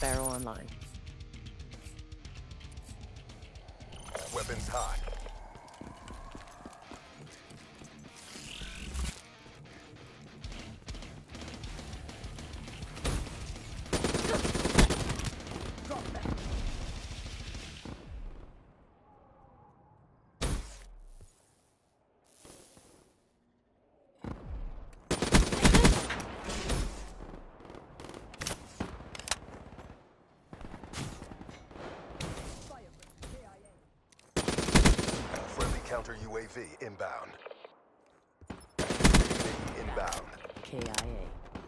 Sparrow online. Weapons hot. Counter UAV inbound. UAV inbound. KIA.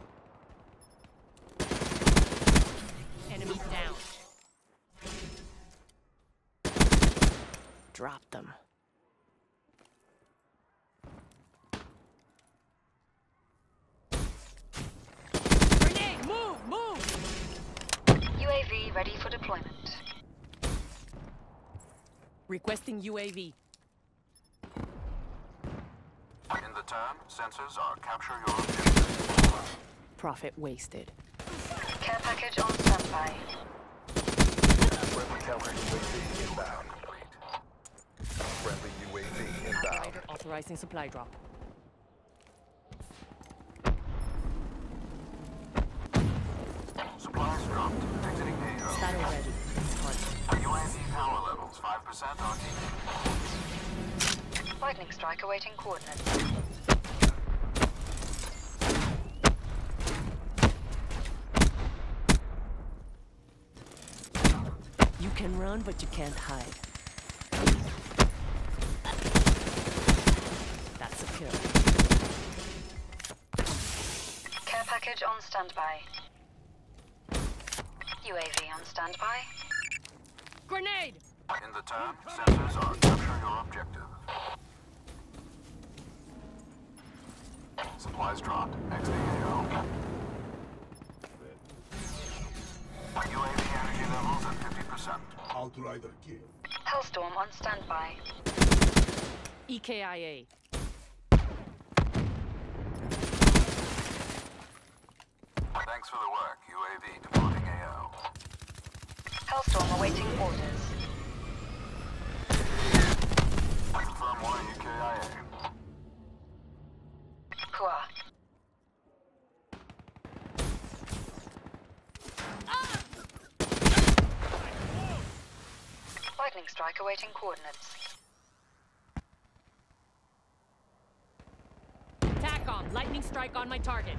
Enemies down. Drop them. Grenade! Move! UAV ready for deployment. Requesting UAV. In the turn, sensors are capture your objective. Profit wasted. Care package on standby. Friendly counter UAV inbound. Friendly UAV inbound. Operator authorizing supply drop. Supplies dropped. Exiting AO. Battle ready. Hunt. UAV power levels 5% RTB. Lightning strike awaiting coordinates. You can run, but you can't hide. That's a kill. Care package on standby. UAV on standby. Grenade! In the turn, sensors are capture your objective. Supplies dropped. Exiting AO. UAV energy levels at 50%. Outrider kill. Hellstorm on standby. EKIA. Thanks for the work. UAV departing AO. Hellstorm awaiting orders. Confirm 1 UKIA. Hua. Lightning strike awaiting coordinates. TACOM, lightning strike on my targets.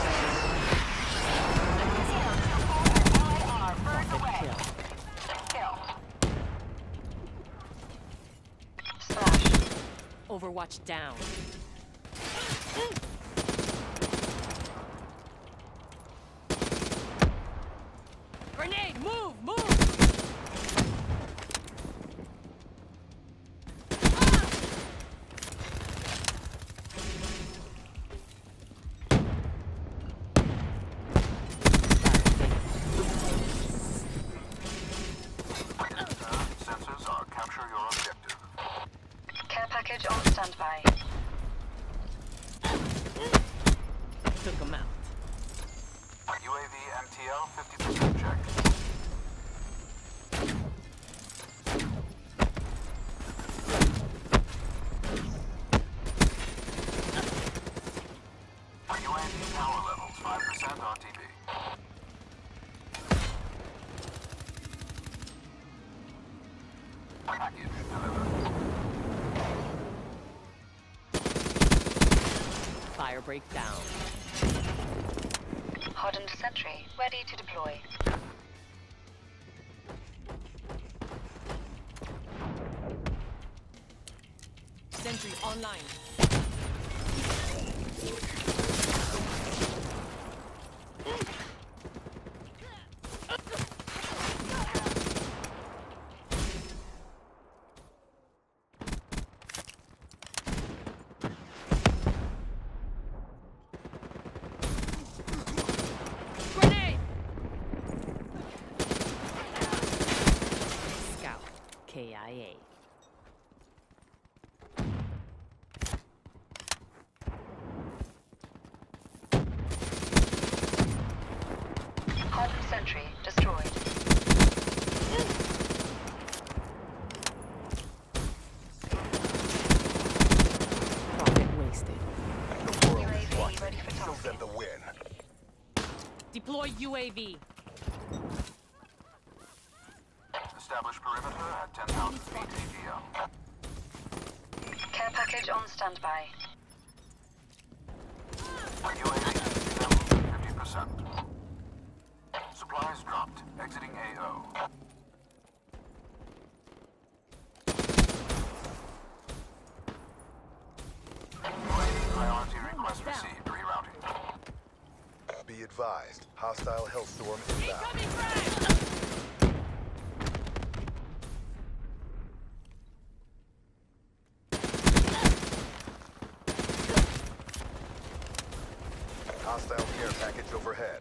Slash. Overwatch down. Grenade! Move! Sensors are capture your objective. Care package on standby. Took him out. UAV MTL 50% check. UAV power levels 5% RTB. Package delivered. Fire break down. Hardened sentry ready to deploy. Sentry online. Grenade! Scout. KIA. Hardened sentry destroyed. UAV. Establish perimeter at 10,000 feet AGL. Care package on standby. UAV level 50%. Supplies dropped. Exiting AO. UAV priority request received. Rerouting. Be advised, hostile Hellstorm inbound. Incoming frag! Hostile care package overhead.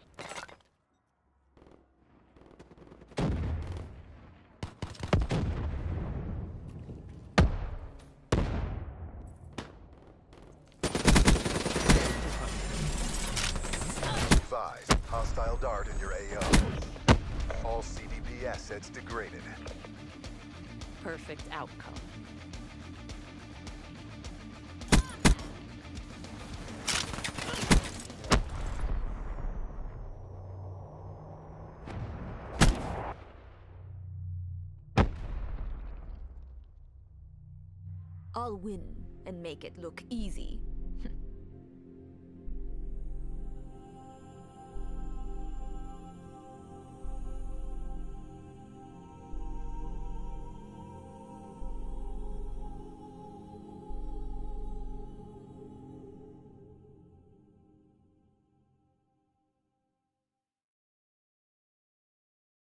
Advised, hostile dart in your AO. All CDP assets degraded. Perfect outcome. I'll win and make it look easy.